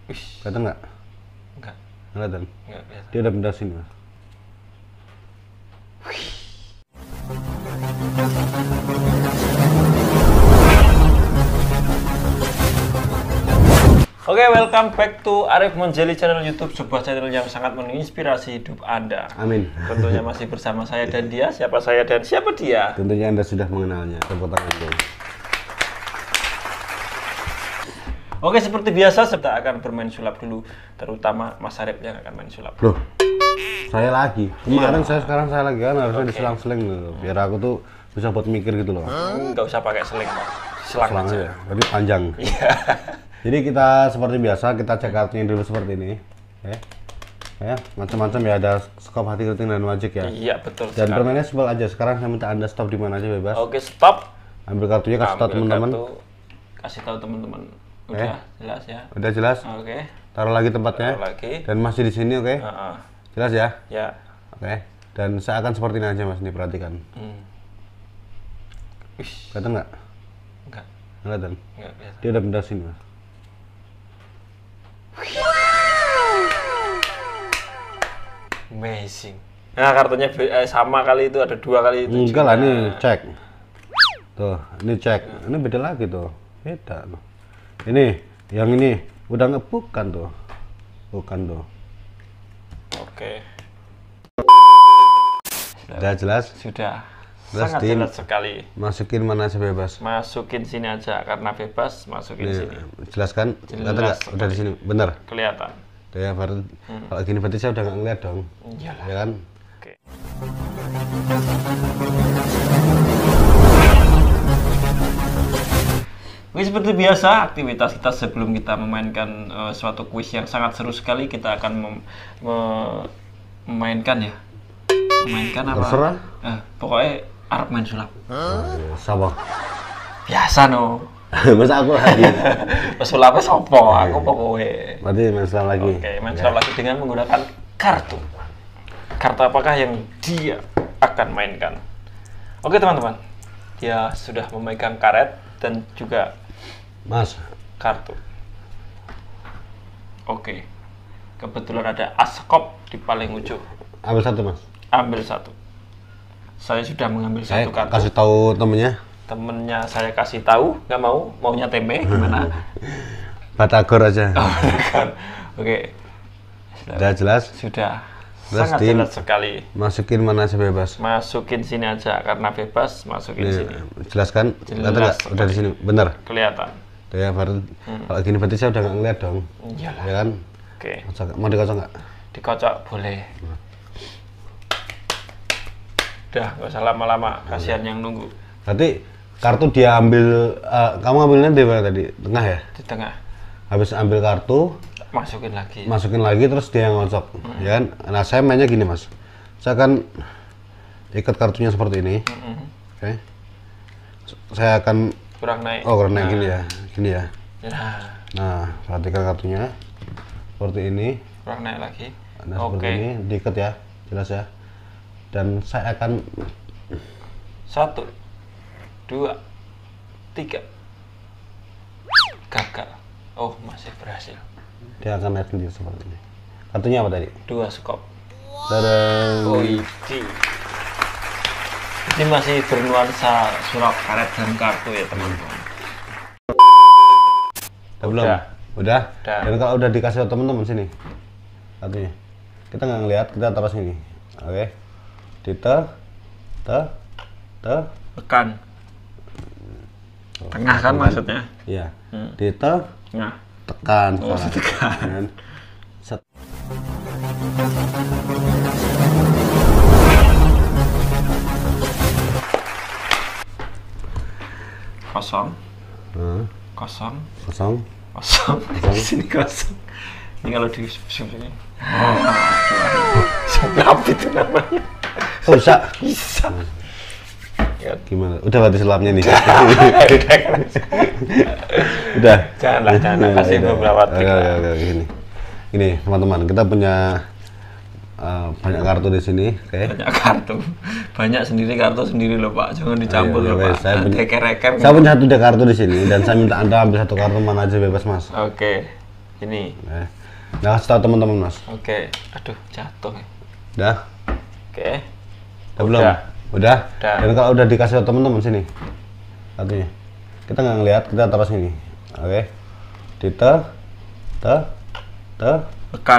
Kelihatan nggak? Enggak. Kelihatan? Enggak kelihatan. Dia udah pindah sini, Mas. Oke, welcome back to Arif Monjeli channel YouTube, sebuah channel yang sangat menginspirasi hidup Anda. Amin. Tentunya masih bersama saya dan dia. Siapa saya dan siapa dia? Tentunya Anda sudah mengenalnya. Tepuk tangan dong. Oke, seperti biasa kita akan bermain sulap dulu, terutama Mas Arif yang akan main sulap. Loh, saya lagi. Kemarin Iya. sekarang saya lagi kan harusnya Oke. diselang-seling gitu. Biar aku tuh bisa buat mikir gitu loh. Nggak usah pakai seling, Pak. Selang Selang aja. aja. Berarti panjang. Iya. Jadi kita seperti biasa kita cek kartunya dulu seperti ini. Ya, macam-macam ya, ada skop, hati, keriting, dan magic ya. Iya, betul Dan sekali. permainnya simpel aja. Sekarang saya minta Anda stop di mana aja bebas. Oke, stop. Ambil kartunya, kasih tahu Ambil teman-teman. kartu, kasih tahu teman-teman. Udah jelas ya. Udah jelas? Oke. Taruh lagi tempatnya. Taruh lagi. Dan masih di sini, oke? Heeh. Jelas ya? Ya. Oke. Dan saya akan seperti ini aja, Mas. Ini perhatikan. Wih, Kelihatan nggak? enggak. Kelihatan? Enggak kelihatan. Dia udah pindah sini, Mas. Amazing. Nah, kartunya sama kali itu, ada dua kali itu. Enggak lah, juga. ini cek. Tuh, ini cek. Ini beda lagi tuh. Beda tuh. Ini, yang ini udah bukan tuh. Bukan tuh. Oke. Udah jelas? Sudah. Jelas, Sangat Dim. jelas sekali. Masukin mana aja bebas. Masukin sini aja karena bebas, masukin Nih, sini. jelaskan? Jelas Kelihatan nggak? Udah di sini. Bener. Kelihatan. Tuh ya, baru. Kalau gini berarti saya udah nggak ngeliat dong. Iyalah. Ya kan? Oke. Oke, seperti biasa, aktivitas kita sebelum kita memainkan suatu kuis yang sangat seru sekali, kita akan memainkan ya. Memainkan apa? Terserah. Pokoknya Arab main sulap. Sama. Biasa no. Masa aku lagi? Sulapnya sopo, aku pokoknya. Berarti main selang lagi. Oke, main sulap lagi dengan menggunakan kartu. Kartu apakah yang dia akan mainkan? Oke teman-teman, dia sudah memegang karet dan juga Mas, kartu. Oke, kebetulan ada askop di paling ujung. ambil satu, Mas. Ambil satu. Saya sudah mengambil Saya satu kartu. kasih tahu temennya. Temennya saya kasih tahu, nggak mau, maunya tempe gimana? Batagor aja. Oh, bukan. Oke, Udah jelas? sudah. Jelas, Sangat Dim. jelas sekali. Masukin mana aja bebas. Masukin sini aja karena bebas, masukin Nih, sini. jelaskan? Jelas. Kelihatan nggak? Udah di sini. Bener. Kelihatan. Tuh ya, baru. Kalau gini berarti saya udah nggak ngeliat dong. Iyalah. Ya kan? Oke, Mau dikocok nggak? dikocok boleh. Udah, nggak usah lama-lama. Kasihan yang nunggu Berarti kartu dia ambil, kamu ambilnya di mana tadi? Tengah ya? di tengah. Habis ambil kartu, Masukin lagi. masukin lagi terus dia yang ngocok. Ya kan? Nah, saya mainnya gini, Mas. Saya akan ikat kartunya seperti ini. Oke. Saya akan, Kurang naik. oh karena gini ya. Gini ya. Nah, Nah, perhatikan kartunya. Seperti ini. kurang naik lagi. Nah, seperti ini. Diikat ya. Jelas ya. Dan saya akan 1, 2, 3. Gagal. Oh, masih berhasil. dia akan naik sendiri seperti ini. Kartunya apa tadi? 2 skop. Dadang. Oh, ini masih bernuansa sulap karet dan kartu ya teman-teman. Udah belum? Udah. Udah? Udah. Dan kalau udah dikasih ke teman-teman sini. Kartunya. Kita nggak ngeliat, kita taruh sini. Oke. Te. Tekan. Tengah kan maksudnya? Iya. Hmm. Nah, Tekan. Oh, salah. tekan. Dan set. kosong, Nah, kosong, kosong. kosong. Di sini kosong. Ini kalau di sini. Sulap itu namanya. Oh, bisa. Bisa. Ya, Gimana? Udah berarti selapnya nih. Udah. Janganlah, jangan kasih Udah. beberapa trik. Oke, gini. Gini, teman-teman, kita punya banyak kartu di sini, oke. Banyak kartu, banyak sendiri kartu sendiri loh Pak, jangan dicampur Ayo, loh wes, Pak. saya Deker-deker. punya satu kartu di sini dan saya minta Anda ambil satu kartu mana aja bebas, Mas. Oke, Ini. Nah, kasih tahu teman-teman Mas. Oke. Aduh, jatuh. Udah? Oke. Udah belum? Udah? Udah. Dan kalau udah dikasih tahu teman-teman sini. Kartunya. Kita nggak ngelihat, kita taruh sini. Oke. Di Tekan.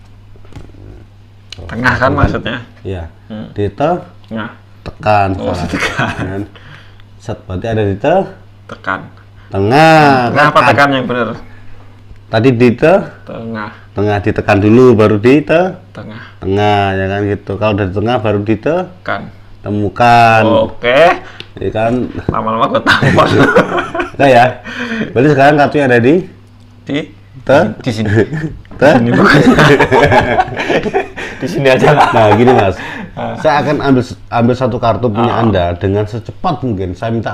Tengah kan maksudnya? Iya. Di Nah, tekan. Oh, tekan. Set, berarti ada di tekan. tengah. Tengah apa tekan yang benar? Tadi di Tengah. tengah ditekan dulu, baru di Tengah. tengah, ya kan gitu. Kalau dari tengah baru Kan. temukan. Oke. Ya kan. Lama-lama gue tahu. Nah ya. Berarti sekarang kartunya ada di di sini. Di di sini aja lah. Nah, gini Mas. Saya akan ambil satu kartu punya Anda dengan secepat mungkin. Saya minta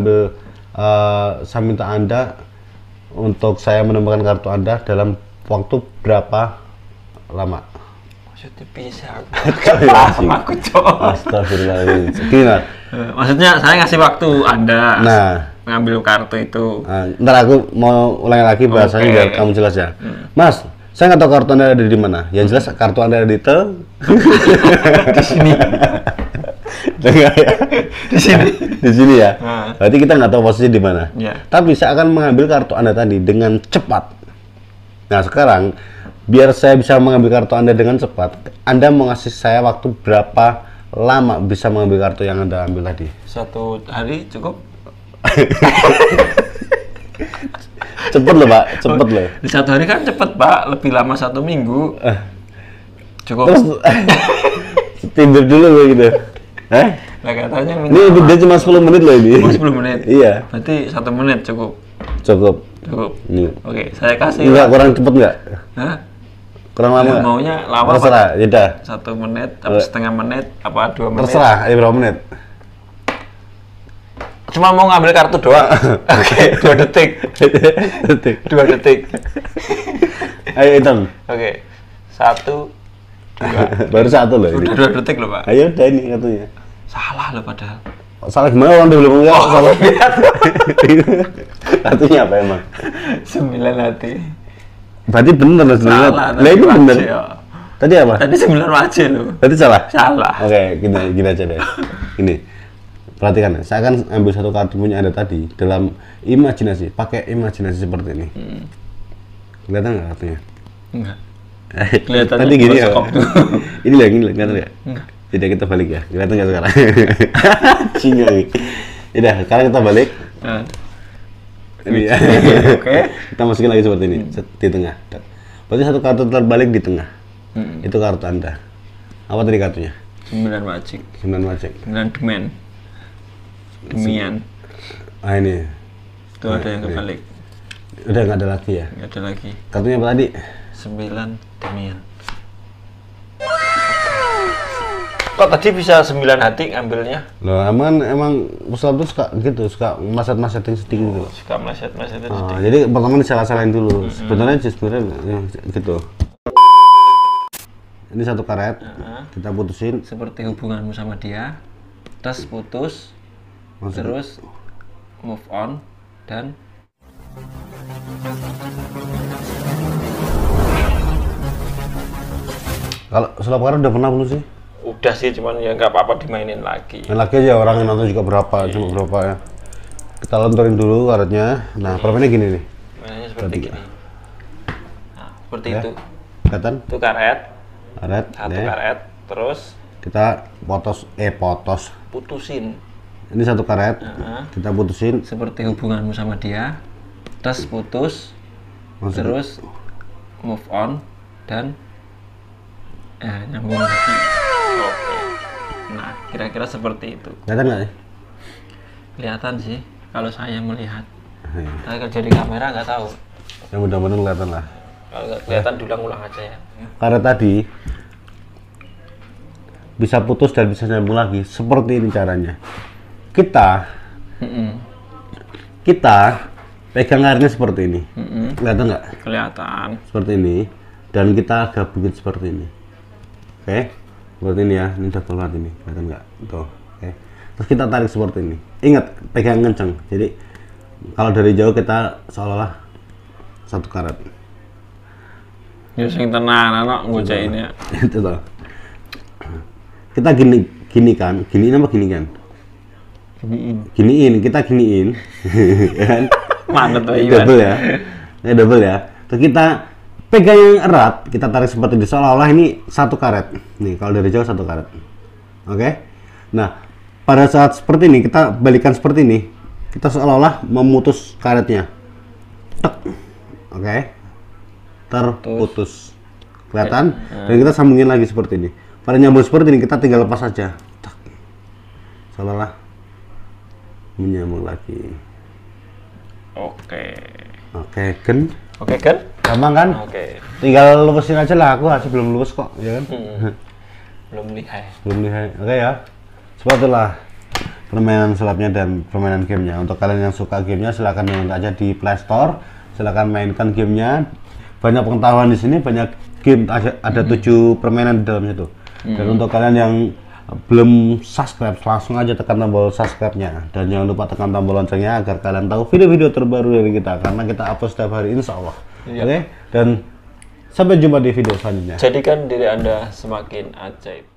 Anda untuk saya menemukan kartu Anda dalam waktu berapa lama? Maksudnya bisa Astagfirullahaladzim. aku coba. Astagfirullahaladzim. Gini Mas. Maksudnya saya ngasih waktu Anda Nah, ngambil kartu itu. ntar aku mau ulangi lagi bahasanya biar kamu jelas ya. Mas, saya nggak tahu kartu Anda ada di mana. Yang jelas kartu Anda ada di Di sini. Dengar ya? Di sini. Di sini ya. Berarti kita nggak tahu posisi di mana. Ya. Tapi saya akan mengambil kartu Anda tadi dengan cepat. Nah, sekarang biar saya bisa mengambil kartu Anda dengan cepat, Anda mau ngasih saya waktu berapa lama bisa mengambil kartu yang Anda ambil tadi? 1 hari cukup? Cepet loh Pak, cepet loh. Di 1 hari kan cepet Pak, lebih lama 1 minggu. Cukup. Terus tidur dulu gue gitu. Nah katanya Ini dia cuma 10 menit loh ini. Oh, 10 menit? Iya. Berarti 1 menit cukup? Cukup. Cukup. Ini. Oke, saya kasih. Enggak, kurang cepet nggak? Hah? Kurang lama nggak? Maunya lama Terserah, yaudah. 1 menit, apa setengah menit, apa 2 menit? Terserah, ayo berapa menit? Cuma mau ngambil kartu doang. Oke, 2 detik. 2 detik. Ayo hitung. Oke. 1, 2. Baru 1 loh ini. Udah 2 detik loh Pak. Ayo udah ini kartunya. Salah loh padahal. Salah gimana orang dia belum enggak? Salah. Kartunya apa emang? 9 hati. Berarti bener loh sebenarnya. Salah. Lah ini bener. Ya. Tadi apa? Tadi 9 wajah loh. Berarti salah? Salah. Oke, gini aja deh. Gini. Perhatikan, saya akan ambil satu kartu punya Anda tadi dalam imajinasi, pakai imajinasi seperti ini. Kelihatan nggak kartunya? Enggak. Kelihatannya Tadi gini ya. bosok tuh. Ini lah, kelihatan nggak? Enggak. Tidak, kita balik ya. Kelihatan nggak sekarang? Cingga nih. Udah, sekarang kita balik. Nah, Ini ya. Oke. Kita masukin lagi seperti ini, di tengah. Berarti satu kartu terbalik di tengah. Itu kartu Anda. Apa tadi kartunya? 9 wajik. 9 wajik. 9 demen. Demian. Ah ini. Itu ada yang kebalik. Udah nggak ada lagi ya? Nggak ada lagi. Kartunya apa tadi? 9 demian. Kok tadi bisa 9 hati ngambilnya? Loh, emang pesulap tuh suka gitu, suka maset-masetin sedikit gitu. Suka maset-masetin Ah, jadi pertama disalah-salahin dulu. Sebenarnya ya, gitu. Ini satu karet, kita putusin. Seperti hubunganmu sama dia, terus putus, terus move on, dan Kalau sulap karet udah pernah belum sih? udah sih, cuman ya nggak apa-apa dimainin lagi. Main lagi aja, orang yang nonton juga berapa, cuma berapa ya. Kita lenturin dulu karetnya. Nah, permainnya gini nih. Mainnya seperti gini. Nah, seperti Ya. itu. Kelihatan? Itu karet, Karet. satu ya. karet, terus Kita potos. putusin. Ini satu karet, kita putusin. Seperti hubunganmu sama dia, terus putus, terus move on, dan nyambung lagi. Oke. Nah, kira-kira seperti itu. Kelihatan nggak sih? Kelihatan sih kalau saya melihat. Iya. Tapi kalau jadi kamera nggak tahu. Ya mudah-mudahan kelihatan lah. Kalau nggak kelihatan diulang-ulang aja ya. Karet tadi bisa putus dan bisa nyambung lagi. Seperti ini caranya. Kita pegang karetnya seperti ini. Kelihatan nggak? Kelihatan. Seperti ini. Dan kita gabungin seperti ini. Oke, seperti ini ya. Ini udah keluar ini. Kelihatan nggak? Tuh. Oke. Terus kita tarik seperti ini. Ingat, pegang kencang. Jadi kalau dari jauh kita seolah-olah satu karet. Ya sing tenan anak ngocek ini ya. Itu loh. Kita gini kan, giniin apa gini kan? Giniin, kita giniin. Kan? Mana tuh Double ya. Ini double ya. Terus kita pegang yang erat, kita tarik seperti ini seolah-olah ini satu karet. Nih, kalau dari jauh satu karet. Oke? Nah, pada saat seperti ini kita balikan seperti ini, kita seolah-olah memutus karetnya. Tek. Oke? Terputus. Kelihatan? Dan kita sambungin lagi seperti ini. Pada nyambung seperti ini kita tinggal lepas saja. Tak. Seolah-olah menyambung lagi. Oke. Oke, kan? Oke kan? Gampang kan? Oke. Tinggal lurusin aja lah, aku masih belum lulus kok, ya kan? Belum lihai. Belum lihai. Oke ya. Seperti itulah permainan sulapnya dan permainan gamenya. Untuk kalian yang suka gamenya silahkan download aja di Play Store. Silahkan mainkan gamenya. Banyak pengetahuan di sini, banyak game, ada 7 permainan di dalamnya tuh. Dan untuk kalian yang belum subscribe, langsung aja tekan tombol subscribe-nya. Dan jangan lupa tekan tombol loncengnya agar kalian tahu video-video terbaru dari kita. Karena kita upload setiap hari, insya Allah. Oke? Dan sampai jumpa di video selanjutnya. Jadikan diri Anda semakin ajaib.